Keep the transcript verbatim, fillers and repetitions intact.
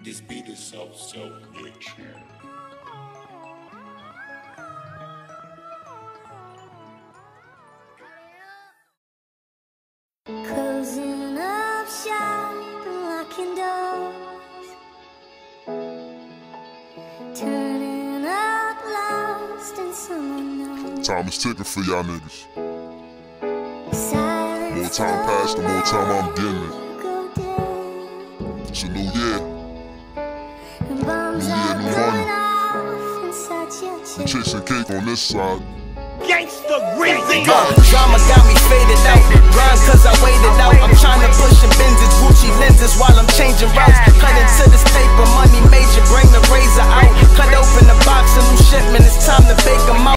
This beat is so, so rich. Closing up shop and locking doors, turning up lost in someone knows. Time is ticking for y'all niggas. Silence More time passed, the more time I'm getting it. go dead, It's a new year. and bombs Yeah, are new going money. off inside your We chest. chasing cake on this side. Gangsta Reezy. Uh, drama got me faded out. Grind cause I waited out. I'm tryna push in Benzes, Gucci lenses while I'm changing routes. Cut into this paper, money major, bring the razor out. Cut open the box, a new shipment, it's time to bake them out.